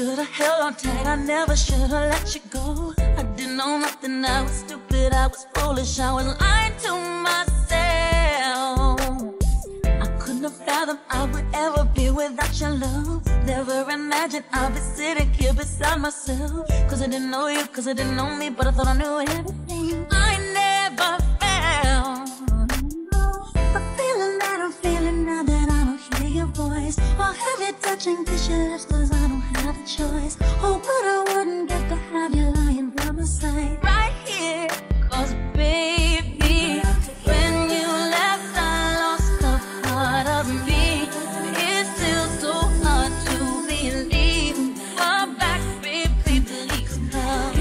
should've held on tight, I never should've let you go. I didn't know nothing, I was stupid, I was foolish, I was lying to myself. I couldn't have fathomed I would ever be without your love. Never imagined I'd be sitting here beside myself. Cause I didn't know you, cause I didn't know me, but I thought I knew everything. I never felt the feeling that I'm feeling now that I don't hear your voice, or have you touching kiss your lips, cause I don't have a choice. Oh, but I wouldn't get to have you lying by my side right here. Cause baby, when you left I lost a part of me. It's still so hard to believe. Come back, baby, please come.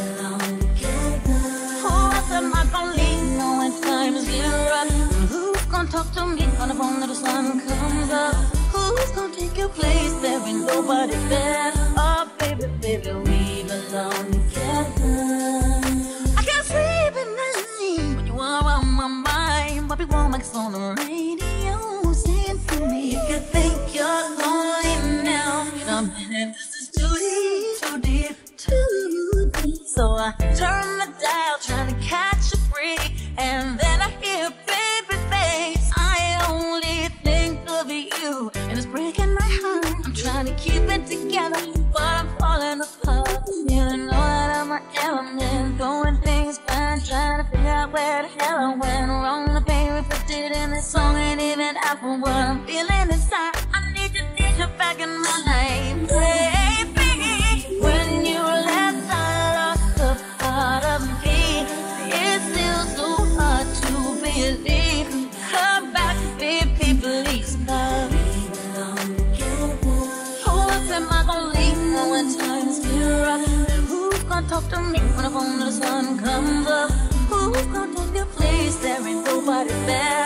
Who else am I gonna leave knowing times get rough? Who's gonna talk to me on the phone till the sun comes up? Who's gonna take your place? There ain't nobody better. Oh, baby, baby, we belong together. I can't sleep at night when you are on my mind. Bobby Womack's on the radio singing to me. If you think you're lonely now, man, this is too deep, too deep, too deep. So I turn the dial, trying to catch a break, and then I hear baby face. I only think of you, and it's breaking my heart. I'm trying to keep it together, but I'm falling apart. Feeling all out of my element, doing things fine, trying to figure out where the hell I went wrong. The pain reflected in this song ain't even half of what I'm feeling inside. I need you back in my life, baby. When you left, I lost a part of me. It's still so hard to believe. Come back, baby, please come. Who else am I gonna leave when times get rough? Who's gonna talk to me when the phone till the sun comes up? Who's gonna take your place? There ain't nobody better.